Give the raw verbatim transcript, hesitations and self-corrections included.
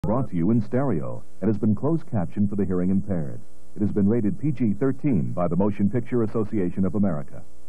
Brought to you in stereo and has been closed captioned for the hearing impaired. It has been rated P G thirteen by the Motion Picture Association of America.